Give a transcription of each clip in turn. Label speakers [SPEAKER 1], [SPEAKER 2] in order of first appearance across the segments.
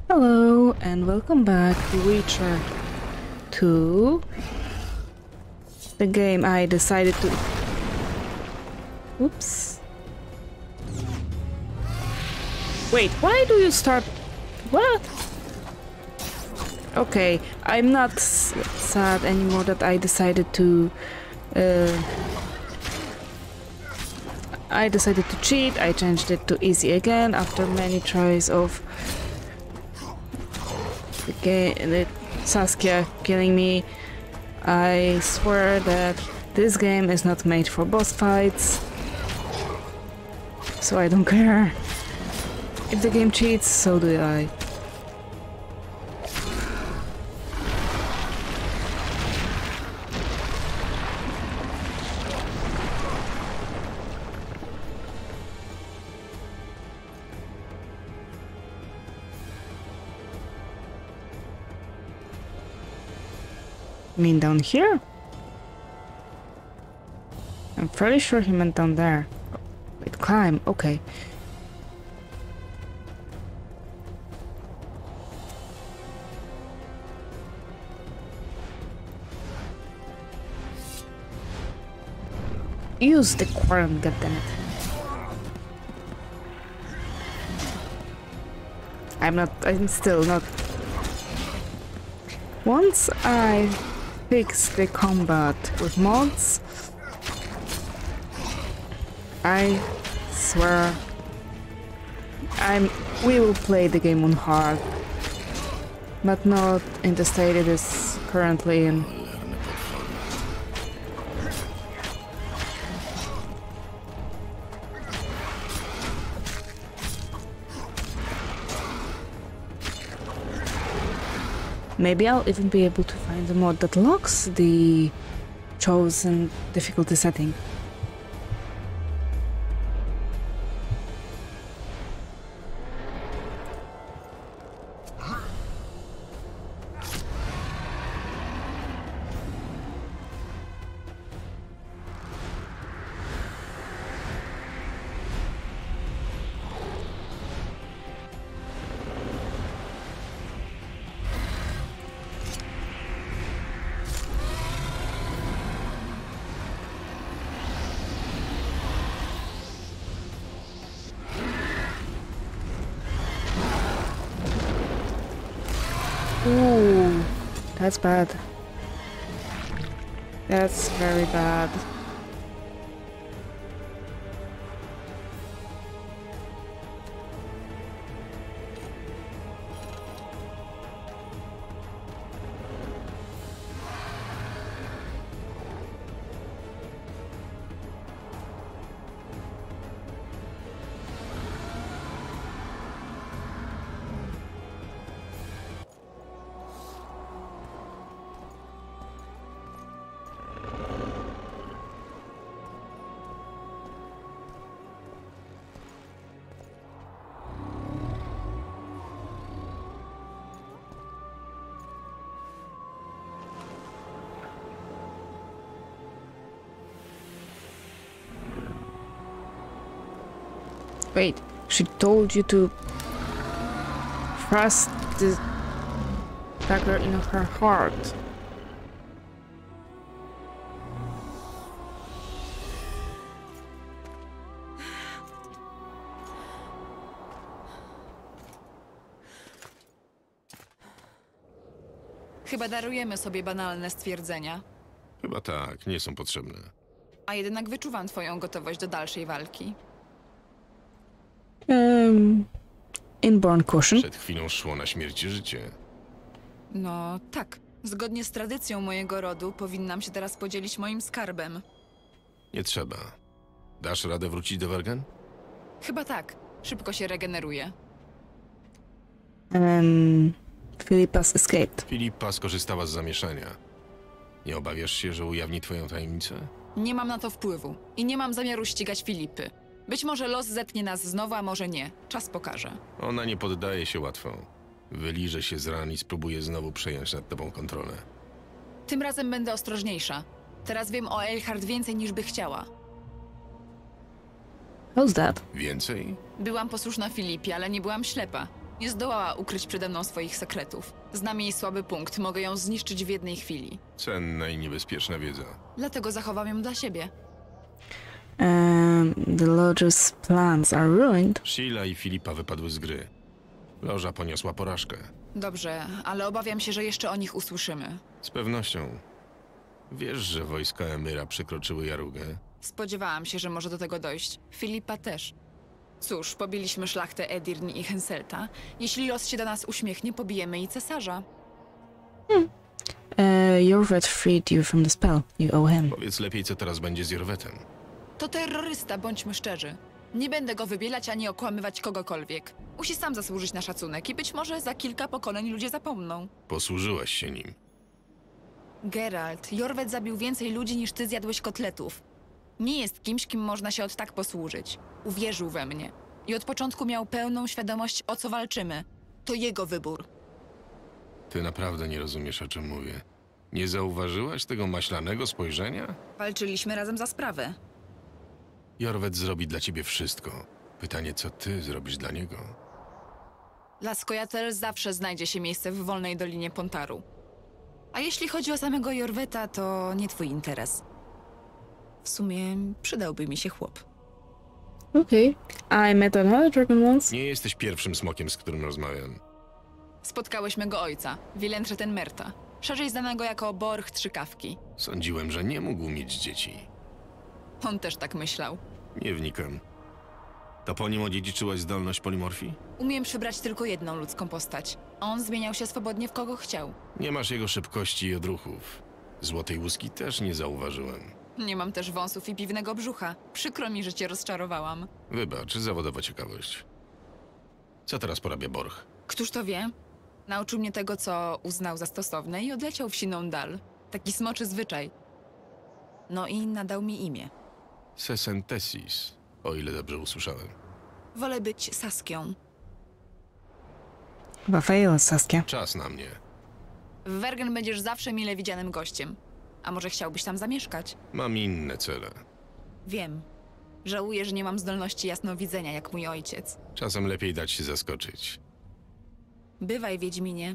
[SPEAKER 1] Hello and welcome back to Witcher 2. The game I decided to... Oops. Wait, why do you start... What? Okay, I'm not sad anymore that I decided to... I decided to cheat. I changed it to easy again after many tries of Saskia killing me. I swear that this game is not made for boss fights, so I don't care. If the game cheats, so do I. You mean down here? I'm fairly sure he meant down there. Wait, climb, okay. Use the quorum, goddammit. I'm still not... Once I fix the combat with mods, I swear we will play the game on hard, but not in the state it is currently in. Maybe I'll even be able to find a mod that locks the chosen difficulty setting. Ooh, that's bad. That's very bad. Wait, she told you to thrust the dagger in her heart.
[SPEAKER 2] Chyba darujemy sobie banalne stwierdzenia.
[SPEAKER 3] Chyba tak, nie są potrzebne.
[SPEAKER 2] A jednak wyczuwam twoją gotowość do dalszej walki.
[SPEAKER 1] Inborn caution.
[SPEAKER 3] Przed chwilą szło na śmierć i życie.
[SPEAKER 2] No tak. Zgodnie z tradycją mojego rodu powinnam się teraz podzielić moim skarbem.
[SPEAKER 3] Nie trzeba. Dasz radę wrócić do Wergen?
[SPEAKER 2] Chyba tak. Szybko się regeneruję.
[SPEAKER 1] Philippa's escaped.
[SPEAKER 3] Filipa skorzystała z zamieszania. Nie obawiasz się, że ujawni twoją tajemnicę?
[SPEAKER 2] Nie mam na to wpływu i nie mam zamiaru ścigać Filipy. Być może los zetnie nas znowu, a może nie. Czas pokaże.
[SPEAKER 3] Ona nie poddaje się łatwo. Wyliże się z ran i spróbuje znowu przejąć nad tobą kontrolę.
[SPEAKER 2] Tym razem będę ostrożniejsza. Teraz wiem o Eilhart więcej niż by chciała.
[SPEAKER 1] How's that?
[SPEAKER 3] Więcej?
[SPEAKER 2] Byłam posłuszna Filipie, ale nie byłam ślepa. Nie zdołała ukryć przede mną swoich sekretów. Znam jej słaby punkt, mogę ją zniszczyć w jednej chwili.
[SPEAKER 3] Cenna i niebezpieczna wiedza.
[SPEAKER 2] Dlatego zachowam ją dla siebie.
[SPEAKER 1] The Lodge's plans are ruined.
[SPEAKER 3] Sheila i Filipa wypadły z gry. Loża poniosła porażkę.
[SPEAKER 2] Dobrze, ale obawiam się, że jeszcze o nich usłyszymy.
[SPEAKER 3] Z pewnością. Wiesz, że wojska Emyra przekroczyły Jarugę?
[SPEAKER 2] Spodziewałam się, że może do tego dojść. Filipa też. Cóż, pobiliśmy szlachtę Edirn i Henselta. Jeśli los się do nas uśmiechnie, pobijemy i cesarza.
[SPEAKER 1] Jorvet freed you from the spell. You owe him.
[SPEAKER 3] Powiedz lepiej, co teraz będzie z Jorwetem.
[SPEAKER 2] To terrorysta, bądźmy szczerzy. Nie będę go wybielać ani okłamywać kogokolwiek. Musi sam zasłużyć na szacunek i być może za kilka pokoleń ludzie zapomną.
[SPEAKER 3] Posłużyłaś się nim.
[SPEAKER 2] Geralt, Jorwet zabił więcej ludzi niż ty zjadłeś kotletów. Nie jest kimś, kim można się od tak posłużyć. Uwierzył we mnie. I od początku miał pełną świadomość, o co walczymy. To jego wybór.
[SPEAKER 3] Ty naprawdę nie rozumiesz, o czym mówię. Nie zauważyłaś tego maślanego spojrzenia?
[SPEAKER 2] Walczyliśmy razem za sprawę.
[SPEAKER 3] Jorwet zrobi dla ciebie wszystko. Pytanie, co ty zrobisz dla niego?
[SPEAKER 2] Dla Skojatel zawsze znajdzie się miejsce w wolnej Dolinie Pontaru. A jeśli chodzi o samego Jorweta, to nie twój interes. W sumie przydałby mi się chłop.
[SPEAKER 1] Okay. I met another dragon once.
[SPEAKER 3] Nie jesteś pierwszym smokiem, z którym rozmawiam.
[SPEAKER 2] Spotkałeś mego ojca, Wilentre Tenmerta, szerzej znanego jako Borch Trzykawki.
[SPEAKER 3] Sądziłem, że nie mógł mieć dzieci.
[SPEAKER 2] On też tak myślał.
[SPEAKER 3] Nie wnikam. To po nim odziedziczyłaś zdolność polimorfii?
[SPEAKER 2] Umiem przybrać tylko jedną ludzką postać. On zmieniał się swobodnie w kogo chciał.
[SPEAKER 3] Nie masz jego szybkości i odruchów. Złotej łuski też nie zauważyłem.
[SPEAKER 2] Nie mam też wąsów i piwnego brzucha. Przykro mi, że cię rozczarowałam.
[SPEAKER 3] Wybacz, zawodowa ciekawość. Co teraz porabia Borch?
[SPEAKER 2] Któż to wie? Nauczył mnie tego, co uznał za stosowne i odleciał w siną dal. Taki smoczy zwyczaj. No i nadał mi imię.
[SPEAKER 3] Sesentesis, o ile dobrze usłyszałem.
[SPEAKER 2] Wolę być Saskią.
[SPEAKER 1] Chyba fail, Saskia.
[SPEAKER 3] Czas na mnie.
[SPEAKER 2] W Wergen będziesz zawsze mile widzianym gościem. A może chciałbyś tam zamieszkać?
[SPEAKER 3] Mam inne cele.
[SPEAKER 2] Wiem. Żałuję, że nie mam zdolności jasnowidzenia jak mój ojciec.
[SPEAKER 3] Czasem lepiej dać się zaskoczyć.
[SPEAKER 2] Bywaj, Wiedźminie.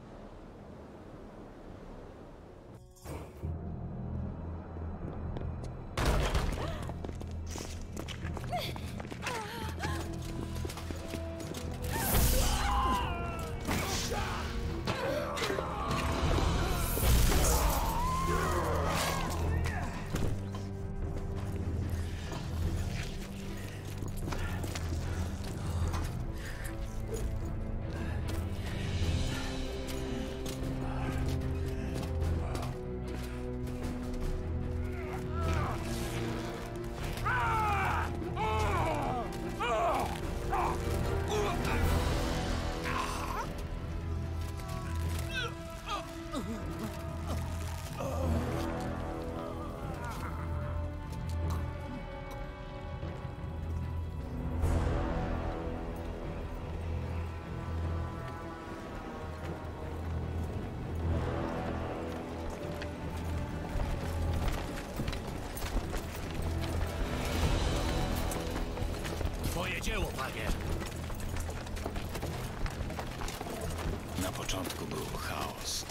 [SPEAKER 4] Twoje dzieło, panie! Na początku był chaos.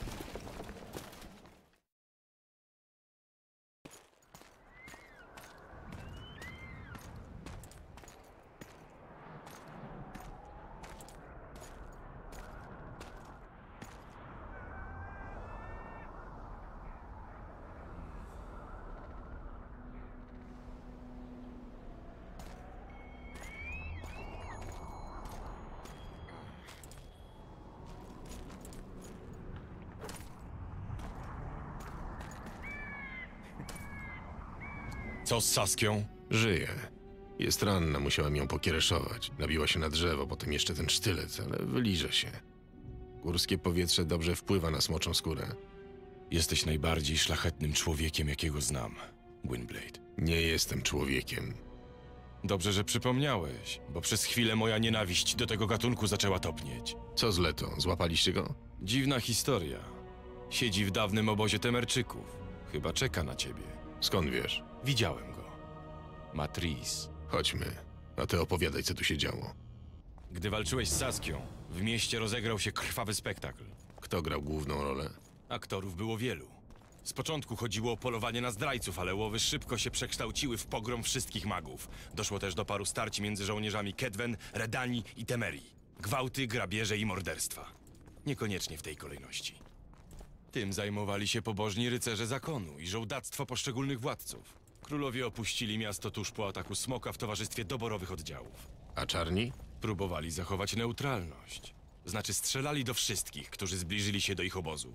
[SPEAKER 5] Co z Saskią?
[SPEAKER 3] Żyje. Jest ranna, musiałem ją pokiereszować. Nabiła się na drzewo, potem jeszcze ten sztylet, ale wyliże się. Górskie powietrze dobrze wpływa na smoczą skórę.
[SPEAKER 5] Jesteś najbardziej szlachetnym człowiekiem, jakiego znam, Gwynblade.
[SPEAKER 3] Nie jestem człowiekiem.
[SPEAKER 5] Dobrze, że przypomniałeś, bo przez chwilę moja nienawiść do tego gatunku zaczęła topnieć.
[SPEAKER 3] Co z Leto? Złapaliście go?
[SPEAKER 5] Dziwna historia. Siedzi w dawnym obozie Temerczyków. Chyba czeka na ciebie.
[SPEAKER 3] Skąd wiesz?
[SPEAKER 5] Widziałem go. Matris.
[SPEAKER 3] Chodźmy, a ty opowiadaj, co tu się działo.
[SPEAKER 5] Gdy walczyłeś z Saskią, w mieście rozegrał się krwawy spektakl.
[SPEAKER 3] Kto grał główną rolę?
[SPEAKER 5] Aktorów było wielu. Z początku chodziło o polowanie na zdrajców, ale łowy szybko się przekształciły w pogrom wszystkich magów. Doszło też do paru starć między żołnierzami Kedwen, Redani i Temerii. Gwałty, grabieże i morderstwa. Niekoniecznie w tej kolejności. Tym zajmowali się pobożni rycerze zakonu i żołdactwo poszczególnych władców. Królowie opuścili miasto tuż po ataku smoka w towarzystwie doborowych oddziałów.
[SPEAKER 3] A czarni?
[SPEAKER 5] Próbowali zachować neutralność. Znaczy strzelali do wszystkich, którzy zbliżyli się do ich obozu.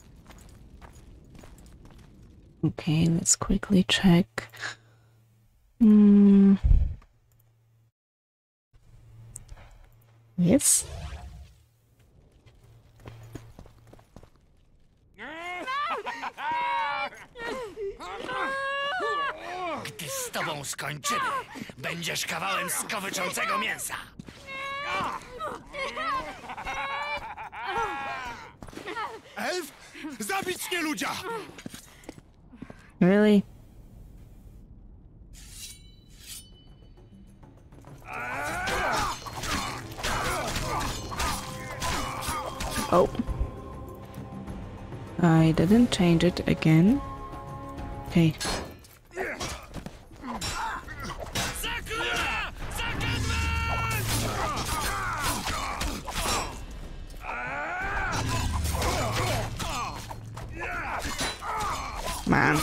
[SPEAKER 1] Okay, let's quickly check. Yes.
[SPEAKER 4] Gdy z tobą skończymy, będziesz kawałem skowyczącego mięsa.
[SPEAKER 5] Elf? Zabić nieludzia!
[SPEAKER 1] Really? Oh. I didn't change it again. Okay. Man.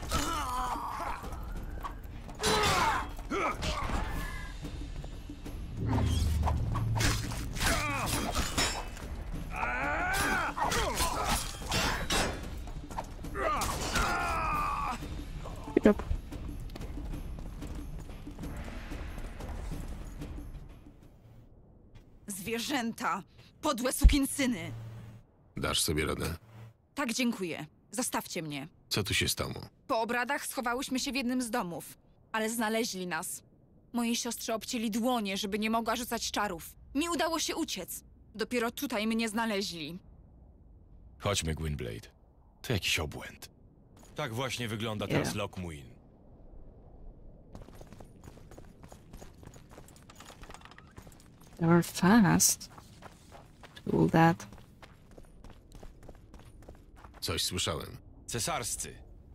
[SPEAKER 1] Yep.
[SPEAKER 2] Zwierzęta! Podłe sukinsyny!
[SPEAKER 3] Dasz sobie radę?
[SPEAKER 2] Tak, dziękuję. Zostawcie mnie.
[SPEAKER 3] Co tu się stało?
[SPEAKER 2] Po obradach schowałyśmy się w jednym z domów, ale znaleźli nas. Mojej siostrze obcięli dłonie, żeby nie mogła rzucać czarów. Mi udało się uciec. Dopiero tutaj mnie znaleźli.
[SPEAKER 5] Chodźmy, Gwynblade. To jakiś obłęd. Tak właśnie wygląda teraz Loch Muin.
[SPEAKER 1] They were fast. To do that.
[SPEAKER 3] Coś słyszałem.
[SPEAKER 5] Cesarscy.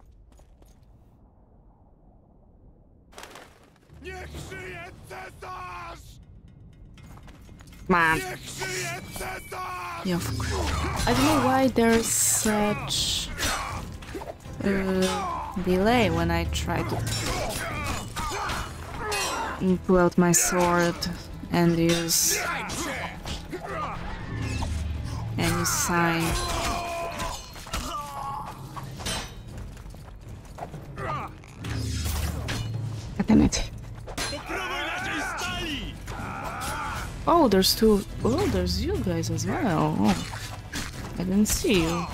[SPEAKER 3] Niech żyje cesarz!
[SPEAKER 1] Man.
[SPEAKER 3] Niech żyje cesarz!
[SPEAKER 1] Yeah, of course. I don't know why there's such delay when I try to pull out my sword and use sign. Damn it. Oh, there's two. Oh, there's you guys as well. Oh, I didn't see you.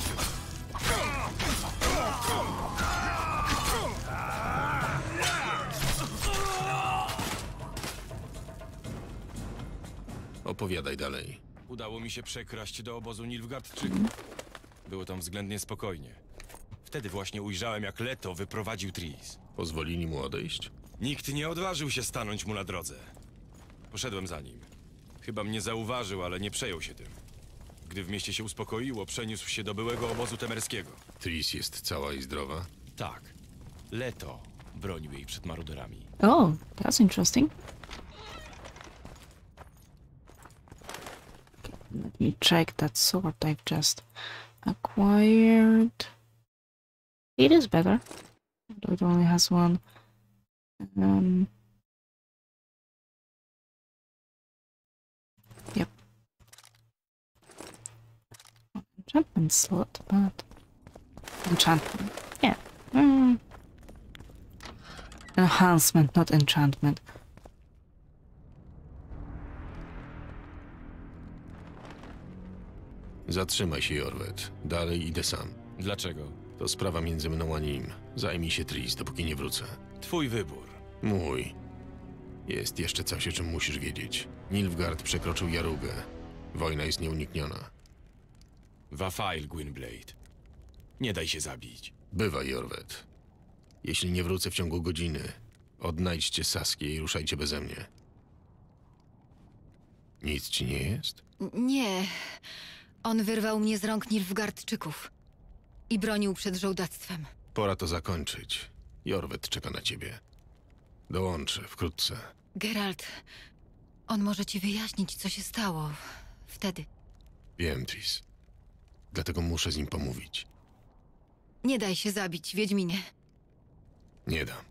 [SPEAKER 3] Opowiadaj dalej.
[SPEAKER 5] Udało mi się przekraść do obozu Nilfgaardczyków. Było tam względnie spokojnie. Wtedy właśnie ujrzałem, jak Leto wyprowadził Tris.
[SPEAKER 3] Pozwolili mu odejść?
[SPEAKER 5] Nikt nie odważył się stanąć mu na drodze. Poszedłem za nim. Chyba mnie zauważył, ale nie przejął się tym. Gdy w mieście się uspokoiło, przeniósł się do byłego obozu temerskiego.
[SPEAKER 3] Tris jest cała i zdrowa?
[SPEAKER 5] Tak. Leto bronił jej przed maruderami.
[SPEAKER 1] Oh, that's interesting. Let me check that sword I've just acquired. It is better, though it only has one. Yep. Enchantment slot, but enchantment. Yeah. Enhancement, not enchantment.
[SPEAKER 3] Zatrzymaj się, Jorwet. Dalej idę sam.
[SPEAKER 5] Dlaczego?
[SPEAKER 3] To sprawa między mną a nim. Zajmij się Tris, dopóki nie wrócę.
[SPEAKER 5] Twój wybór.
[SPEAKER 3] Mój. Jest jeszcze coś, o czym musisz wiedzieć. Nilfgaard przekroczył Jarugę. Wojna jest nieunikniona.
[SPEAKER 5] Wafail, Gwynblade. Nie daj się zabić.
[SPEAKER 3] Bywaj, Jorwet. Jeśli nie wrócę w ciągu godziny, odnajdźcie Saskię i ruszajcie beze mnie. Nic ci nie jest?
[SPEAKER 6] Nie. On wyrwał mnie z rąk Nilfgaardczyków i bronił przed żołdactwem.
[SPEAKER 3] Pora to zakończyć. Jorwet czeka na ciebie. Dołączę wkrótce.
[SPEAKER 6] Geralt, on może ci wyjaśnić, co się stało wtedy.
[SPEAKER 3] Wiem, Tris. Dlatego muszę z nim pomówić.
[SPEAKER 6] Nie daj się zabić, Wiedźminie.
[SPEAKER 3] Nie dam.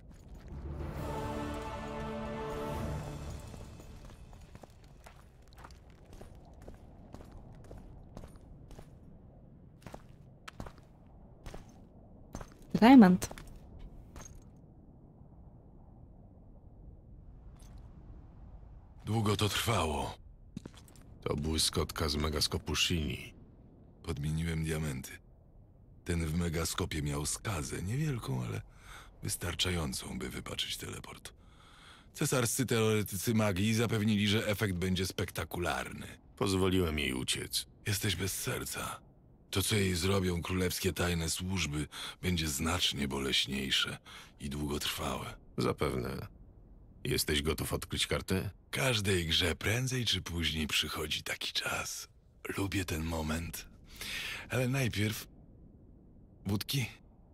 [SPEAKER 1] Diamond.
[SPEAKER 7] Długo to trwało.
[SPEAKER 3] To błyskotka z megaskopu Shini.
[SPEAKER 7] Podmieniłem diamenty. Ten w megaskopie miał skazę, niewielką, ale wystarczającą, by wypaczyć teleport. Cesarscy teoretycy magii zapewnili, że efekt będzie spektakularny.
[SPEAKER 3] Pozwoliłem jej uciec.
[SPEAKER 7] Jesteś bez serca. To, co jej zrobią królewskie tajne służby, będzie znacznie boleśniejsze i długotrwałe.
[SPEAKER 3] Zapewne. Jesteś gotów odkryć kartę?
[SPEAKER 7] Każdej grze prędzej czy później przychodzi taki czas. Lubię ten moment. Ale najpierw... wódki?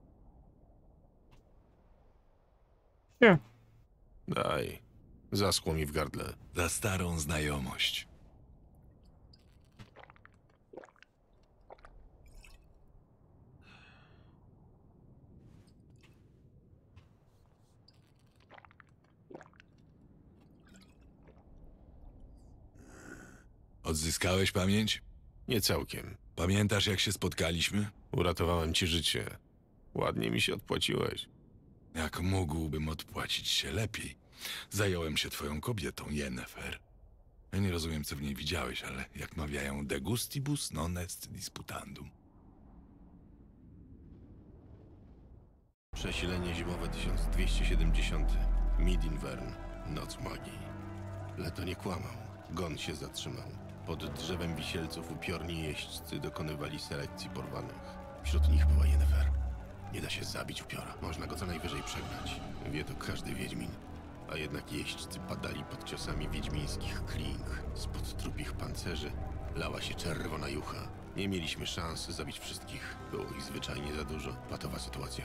[SPEAKER 1] Sure.
[SPEAKER 3] Daj. Zaschło mi w gardle.
[SPEAKER 7] Za starą znajomość. Odzyskałeś pamięć?
[SPEAKER 3] Nie całkiem.
[SPEAKER 7] Pamiętasz, jak się spotkaliśmy?
[SPEAKER 3] Uratowałem ci życie. Ładnie mi się odpłaciłeś.
[SPEAKER 7] Jak mógłbym odpłacić się lepiej? Zająłem się twoją kobietą, Yennefer. Ja nie rozumiem, co w niej widziałeś, ale jak mawiają, de gustibus non est disputandum.
[SPEAKER 3] Przesilenie zimowe 1270. Midinvern. Noc magii. Leto nie kłamał. Gon się zatrzymał. Pod drzewem wisielców upiorni jeźdźcy dokonywali selekcji porwanych. Wśród nich była Yennefer. Nie da się zabić upiora. Można go co najwyżej przegnać. Wie to każdy wiedźmin. A jednak jeźdźcy padali pod ciosami wiedźmińskich kling. Spod trupich pancerzy lała się czerwona jucha. Nie mieliśmy szans zabić wszystkich. Było ich zwyczajnie za dużo. Patowa sytuacja.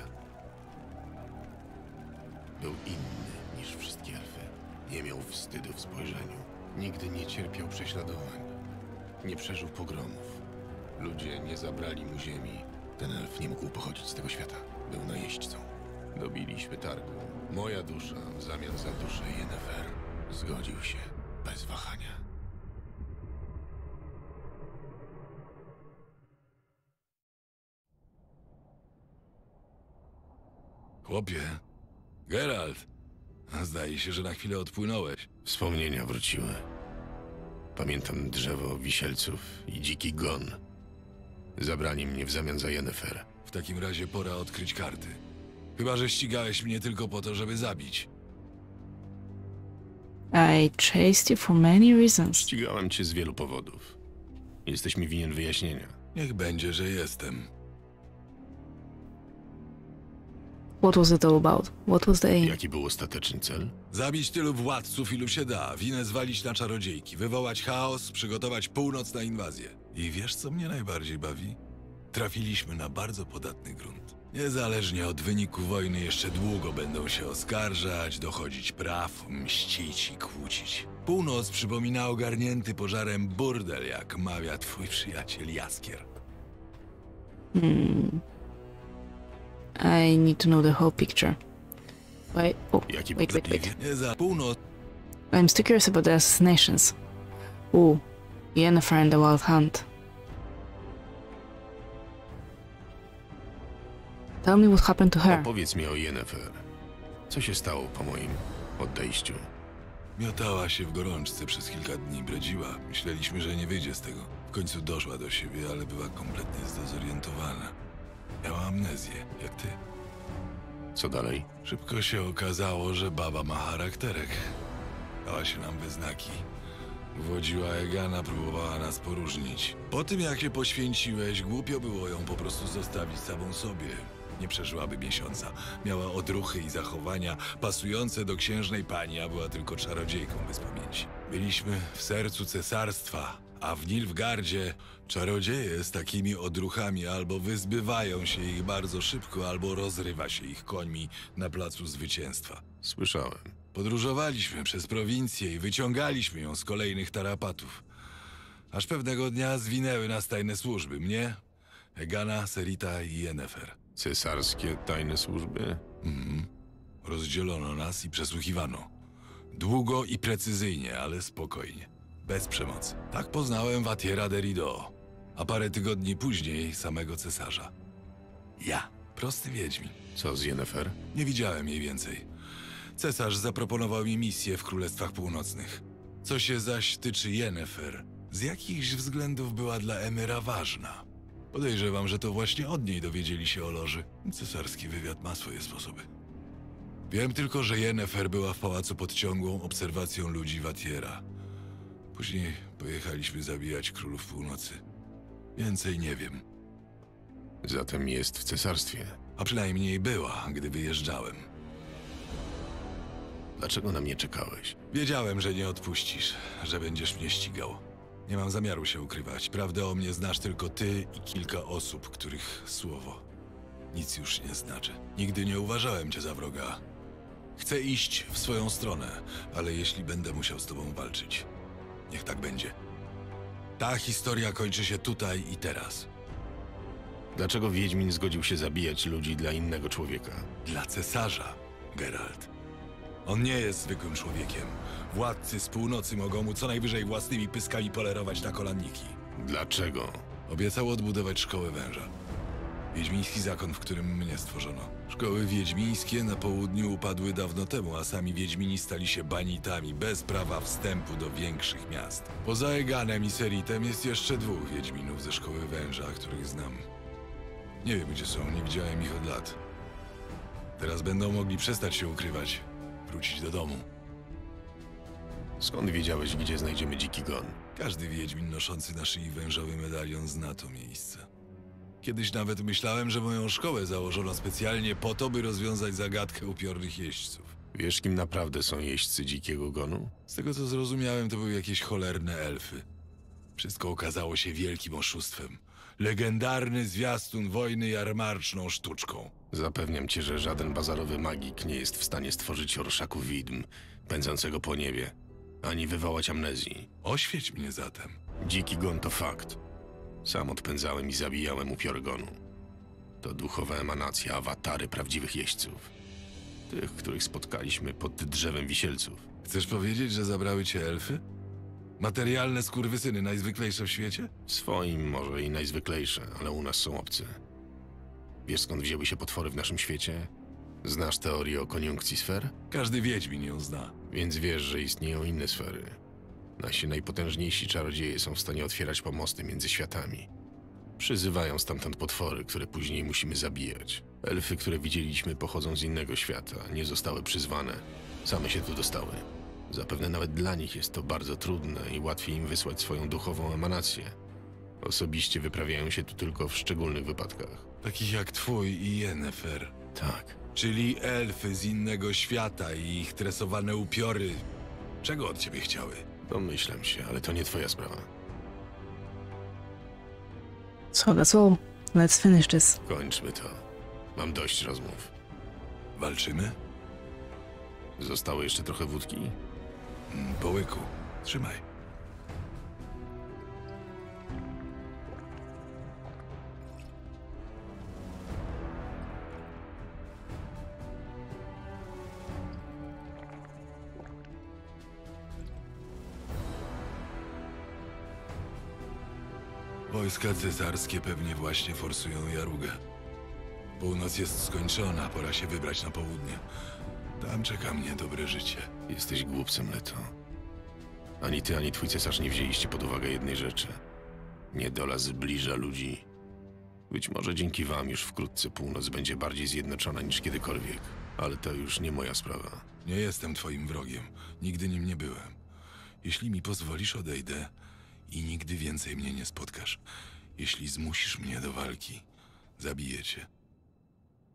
[SPEAKER 3] Był inny niż wszystkie elfy. Nie miał wstydu w spojrzeniu. Nigdy nie cierpiał prześladowań. Nie przeżył pogromów. Ludzie nie zabrali mu ziemi. Ten elf nie mógł pochodzić z tego świata. Był najeźdźcą. Dobiliśmy targu. Moja dusza w zamian za duszę Yennefer. Zgodził się bez wahania.
[SPEAKER 7] Chłopie, Geralt, zdaje się, że na chwilę odpłynąłeś.
[SPEAKER 3] Wspomnienia wróciły. Pamiętam drzewo wisielców i dziki gon. Zabrali mnie w zamian za Yennefer.
[SPEAKER 7] W takim razie pora odkryć karty. Chyba że ścigałeś mnie tylko po to, żeby zabić.
[SPEAKER 1] I chased you for many reasons.
[SPEAKER 3] Ścigałem cię z wielu powodów. Jesteś mi winien wyjaśnienia.
[SPEAKER 7] Niech będzie, że jestem.
[SPEAKER 1] What was it all about? What was the aim?
[SPEAKER 3] Jaki był ostateczny cel?
[SPEAKER 7] Zabić tylu władców, ilu się da, winę zwalić na czarodziejki, wywołać chaos, przygotować północ na inwazję. I wiesz, co mnie najbardziej bawi? Trafiliśmy na bardzo podatny grunt. Niezależnie od wyniku wojny jeszcze długo będą się oskarżać, dochodzić praw, mścić i kłócić. Północ przypomina ogarnięty pożarem burdel, jak mawia twój przyjaciel Jaskier.
[SPEAKER 1] I need to know the whole picture. Wait,
[SPEAKER 3] Jaki
[SPEAKER 1] wait.
[SPEAKER 7] Nie za północ
[SPEAKER 1] I'm still curious about the assassinations. Ooh, Yennefer and the Wild Hunt. Tell me what happened to her.
[SPEAKER 3] Opowiedz mi o Yennefer. Co się stało po moim odejściu?
[SPEAKER 7] miotała się w gorączce przez kilka dni, bredziła. Myśleliśmy, że nie wyjdzie z tego. W końcu doszła do siebie, ale była kompletnie zdezorientowana. Miała amnezję, jak ty.
[SPEAKER 3] Co dalej?
[SPEAKER 7] Szybko się okazało, że baba ma charakterek. Dała się nam we znaki. Gwodziła Egana, próbowała nas poróżnić. Po tym, jak się poświęciłeś, głupio było ją po prostu zostawić samą sobie. Nie przeżyłaby miesiąca. Miała odruchy i zachowania pasujące do księżnej pani, a była tylko czarodziejką bez pamięci. Byliśmy w sercu cesarstwa, a w Nilfgardzie czarodzieje z takimi odruchami albo wyzbywają się ich bardzo szybko, albo rozrywa się ich końmi na placu zwycięstwa.
[SPEAKER 3] Słyszałem.
[SPEAKER 7] Podróżowaliśmy przez prowincję i wyciągaliśmy ją z kolejnych tarapatów. Aż pewnego dnia zwinęły nas tajne służby. Mnie, Egana, Serita i Yennefer.
[SPEAKER 3] Cesarskie tajne służby?
[SPEAKER 7] Rozdzielono nas i przesłuchiwano. Długo i precyzyjnie, ale spokojnie. Bez przemocy. Tak poznałem Watiera de Rido, a parę tygodni później samego cesarza. Ja, prosty wiedźmin.
[SPEAKER 3] Co z Yennefer?
[SPEAKER 7] Nie widziałem jej więcej. Cesarz zaproponował mi misję w Królestwach Północnych. Co się zaś tyczy Yennefer, z jakichś względów była dla Emyra ważna. Podejrzewam, że to właśnie od niej dowiedzieli się o loży. Cesarski wywiad ma swoje sposoby. Wiem tylko, że Yennefer była w pałacu pod ciągłą obserwacją ludzi Watiera. Później pojechaliśmy zabijać królów północy. Więcej nie wiem.
[SPEAKER 3] Zatem jest w cesarstwie.
[SPEAKER 7] A przynajmniej była, gdy wyjeżdżałem.
[SPEAKER 3] Dlaczego na mnie czekałeś?
[SPEAKER 7] Wiedziałem, że nie odpuścisz, że będziesz mnie ścigał. Nie mam zamiaru się ukrywać. Prawdę o mnie znasz tylko ty i kilka osób, których słowo nic już nie znaczy. Nigdy nie uważałem cię za wroga. Chcę iść w swoją stronę, ale jeśli będę musiał z tobą walczyć, niech tak będzie. Ta historia kończy się tutaj i teraz.
[SPEAKER 3] Dlaczego Wiedźmin zgodził się zabijać ludzi dla innego człowieka?
[SPEAKER 7] Dla cesarza, Geralt. On nie jest zwykłym człowiekiem. Władcy z północy mogą mu co najwyżej własnymi pyskami polerować na kolanniki.
[SPEAKER 3] Dlaczego?
[SPEAKER 7] Obiecał odbudować szkołę węża. Wiedźmiński zakon, w którym mnie stworzono. Szkoły wiedźmińskie na południu upadły dawno temu, a sami wiedźmini stali się banitami, bez prawa wstępu do większych miast. Poza Eganem i Seritem jest jeszcze 2 wiedźminów ze szkoły węża, których znam. Nie wiem, gdzie są, nie widziałem ich od lat. Teraz będą mogli przestać się ukrywać, wrócić do domu.
[SPEAKER 3] Skąd wiedziałeś, gdzie znajdziemy dziki gon?
[SPEAKER 7] Każdy wiedźmin noszący na szyi wężowy medalion zna to miejsce. Kiedyś nawet myślałem, że moją szkołę założono specjalnie po to, by rozwiązać zagadkę upiornych jeźdźców.
[SPEAKER 3] Wiesz, kim naprawdę są jeźdźcy dzikiego gonu?
[SPEAKER 7] Z tego co zrozumiałem, to były jakieś cholerne elfy. Wszystko okazało się wielkim oszustwem. Legendarny zwiastun wojny jarmarczną sztuczką.
[SPEAKER 3] Zapewniam cię, że żaden bazarowy magik nie jest w stanie stworzyć orszaku widm pędzącego po niebie, ani wywołać amnezji.
[SPEAKER 7] Oświeć mnie zatem.
[SPEAKER 3] Dziki gon to fakt. Sam odpędzałem i zabijałem upiory gonu. To duchowa emanacja, awatary prawdziwych jeźdźców. Tych, których spotkaliśmy pod drzewem wisielców.
[SPEAKER 7] Chcesz powiedzieć, że zabrały cię elfy? Materialne skurwysyny, najzwyklejsze w świecie?
[SPEAKER 3] W swoim może i najzwyklejsze, ale u nas są obcy. Wiesz, skąd wzięły się potwory w naszym świecie? Znasz teorię o koniunkcji sfer?
[SPEAKER 7] Każdy wiedźmin ją zna.
[SPEAKER 3] Więc wiesz, że istnieją inne sfery. Nasi najpotężniejsi czarodzieje są w stanie otwierać pomosty między światami. Przyzywają stamtąd potwory, które później musimy zabijać. Elfy, które widzieliśmy, pochodzą z innego świata, nie zostały przyzwane. Same się tu dostały. Zapewne nawet dla nich jest to bardzo trudne i łatwiej im wysłać swoją duchową emanację. Osobiście wyprawiają się tu tylko w szczególnych wypadkach.
[SPEAKER 7] Takich jak twój i Yennefer.
[SPEAKER 3] Tak.
[SPEAKER 7] Czyli elfy z innego świata i ich tresowane upiory. Czego od ciebie chciały?
[SPEAKER 3] Domyślam się, ale to nie twoja sprawa.
[SPEAKER 1] So that's all. Let's finish this.
[SPEAKER 3] Kończmy to. Mam dość rozmów.
[SPEAKER 7] Walczymy?
[SPEAKER 3] Zostało jeszcze trochę wódki?
[SPEAKER 7] Po łyku. Trzymaj. Wojska cesarskie pewnie właśnie forsują Jarugę. Północ jest skończona, pora się wybrać na południe. Tam czeka mnie dobre życie.
[SPEAKER 3] Jesteś głupcem, Leto. Ani ty, ani twój cesarz nie wzięliście pod uwagę jednej rzeczy. Niedola zbliża ludzi. Być może dzięki wam już wkrótce północ będzie bardziej zjednoczona niż kiedykolwiek. Ale to już nie moja sprawa.
[SPEAKER 7] Nie jestem twoim wrogiem. Nigdy nim nie byłem. Jeśli mi pozwolisz, odejdę i nigdy więcej mnie nie spotkasz. Jeśli zmusisz mnie do walki, zabiję cię.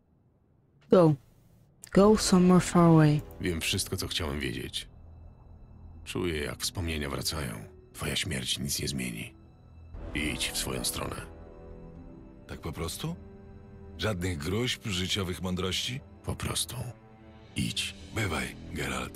[SPEAKER 1] Go. Go somewhere far away.
[SPEAKER 3] Wiem wszystko, co chciałem wiedzieć. Czuję, jak wspomnienia wracają. Twoja śmierć nic nie zmieni. Idź w swoją stronę.
[SPEAKER 7] Tak po prostu? Żadnych gruźb, życiowych mądrości?
[SPEAKER 3] Po prostu. Idź.
[SPEAKER 7] Bywaj, Geralt.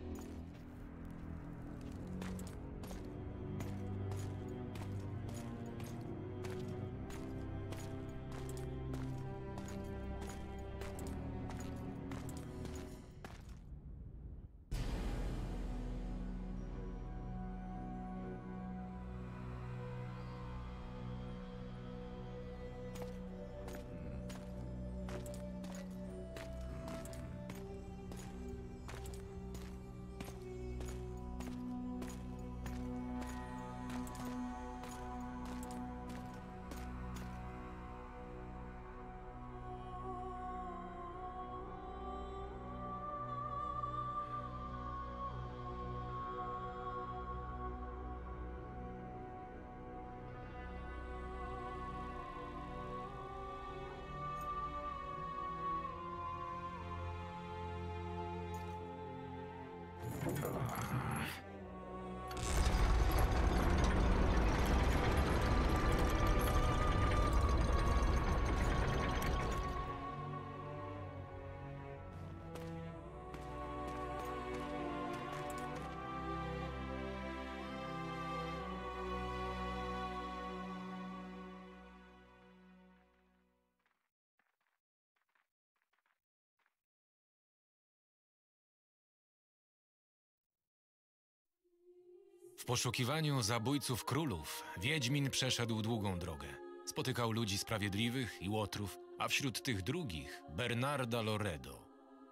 [SPEAKER 5] W poszukiwaniu zabójców królów Wiedźmin przeszedł długą drogę. Spotykał ludzi sprawiedliwych i łotrów, a wśród tych drugich Bernarda Loredo.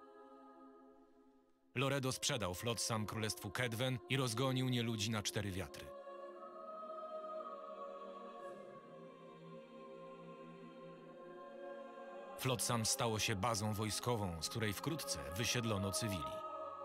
[SPEAKER 5] Loredo sprzedał Flotsam królestwu Kedwen i rozgonił nieludzi na 4 wiatry. Flotsam stało się bazą wojskową, z której wkrótce wysiedlono cywili.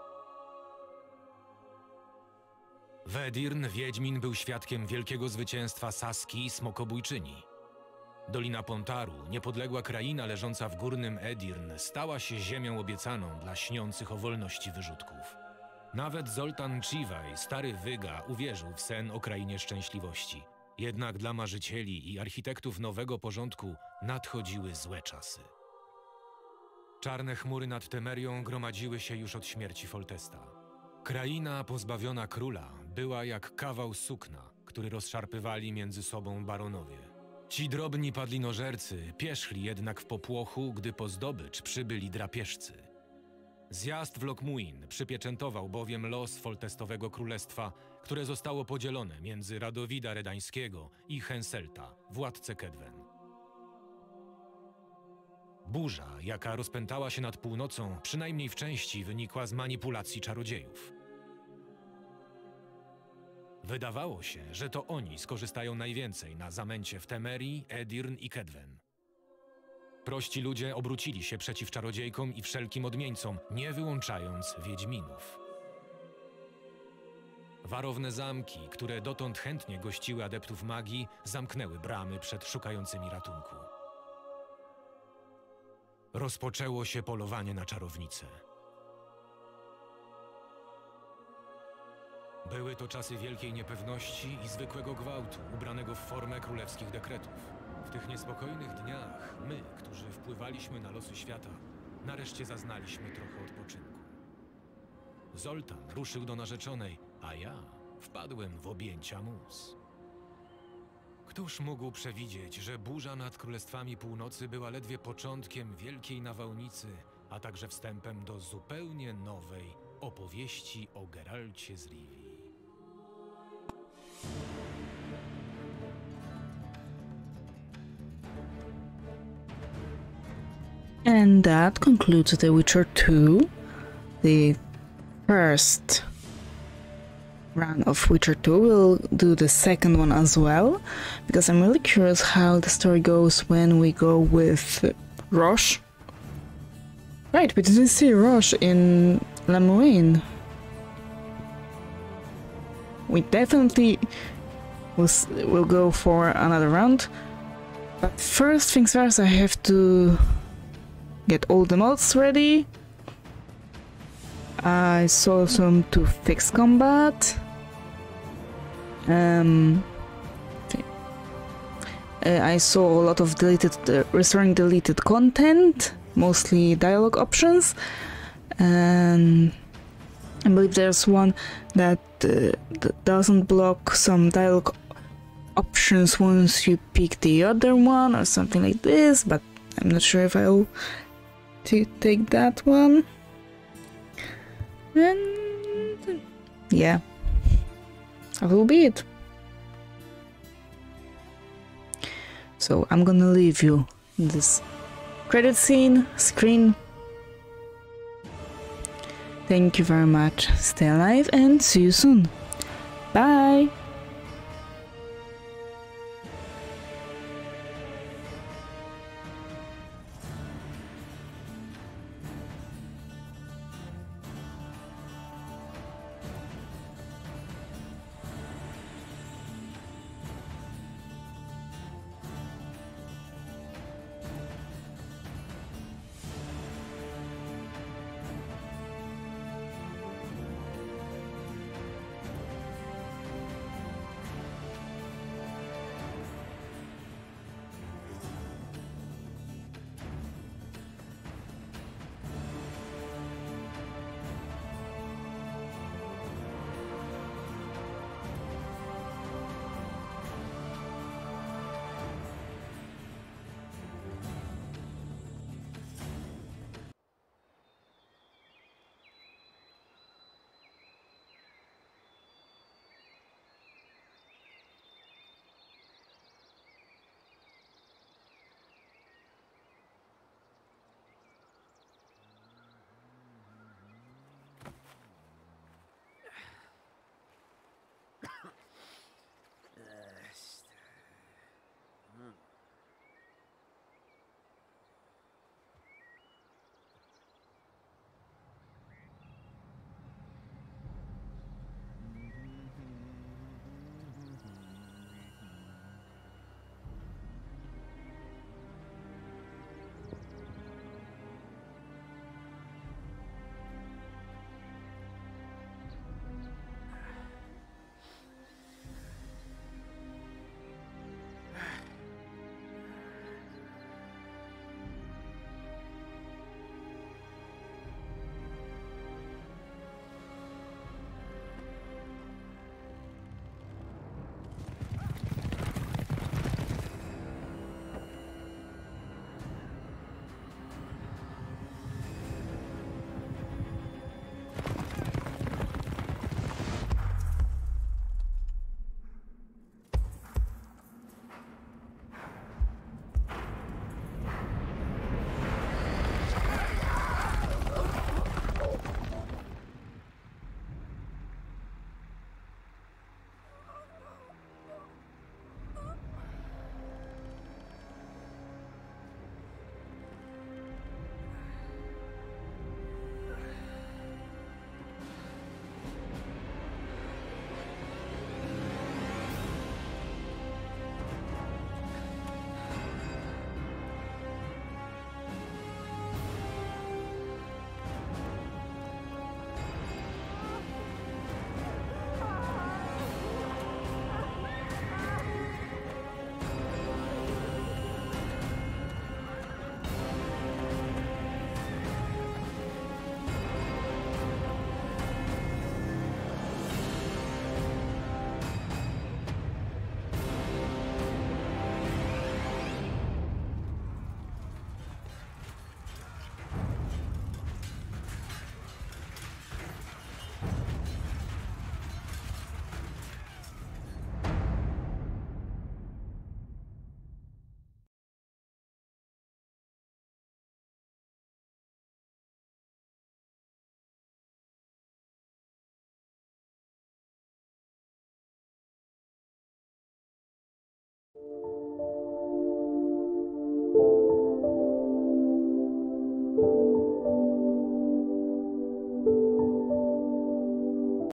[SPEAKER 5] W Edirn Wiedźmin był świadkiem wielkiego zwycięstwa Saski i Smokobójczyni. Dolina Pontaru, niepodległa kraina leżąca w górnym Edirn, stała się ziemią obiecaną dla śniących o wolności wyrzutków. Nawet Zoltan Chivaj, stary wyga, uwierzył w sen o krainie szczęśliwości. Jednak dla marzycieli i architektów nowego porządku nadchodziły złe czasy. Czarne chmury nad Temerią gromadziły się już od śmierci Foltesta. Kraina pozbawiona króla była jak kawał sukna, który rozszarpywali między sobą baronowie. Ci drobni padlinożercy pierzchli jednak w popłochu, gdy po zdobycz przybyli drapieżcy. Zjazd w Lokmuin przypieczętował bowiem los Foltestowego Królestwa, które zostało podzielone między Radowida Redańskiego i Henselta, władcę Kedwen. Burza, jaka rozpętała się nad północą, przynajmniej w części wynikła z manipulacji czarodziejów. Wydawało się, że to oni skorzystają najwięcej na zamęcie w Temerii, Edirn i Kedwen. Prości ludzie obrócili się przeciw czarodziejkom i wszelkim odmieńcom, nie wyłączając Wiedźminów. Warowne zamki, które dotąd chętnie gościły adeptów magii, zamknęły bramy przed szukającymi ratunku. Rozpoczęło się polowanie na czarownice. Były to czasy wielkiej niepewności i zwykłego gwałtu, ubranego w formę królewskich dekretów. W tych niespokojnych dniach my, którzy wpływaliśmy na losy świata, nareszcie zaznaliśmy trochę odpoczynku. Zoltan ruszył do narzeczonej, a ja wpadłem w objęcia mus. Któż mógł przewidzieć, że burza nad Królestwami Północy była ledwie początkiem wielkiej nawałnicy, a także wstępem do zupełnie nowej opowieści o Geralcie z Rivii.
[SPEAKER 1] And that concludes The Witcher 2, the first run of Witcher 2. We'll do the second one as well, because I'm really curious how the story goes when we go with Roche. Right, we didn't see Roche in Lemoine. We definitely will go for another round, but first things first, I have to get all the mods ready. I saw some to fix combat. I saw a lot of restoring deleted content, mostly dialogue options, and I believe there's one that doesn't block some dialogue options once you pick the other one or something like this, but I'm not sure if I'll take that one. And yeah, that will be it. So I'm gonna leave you in this credit screen. Thank you very much. Stay alive and see you soon. Bye!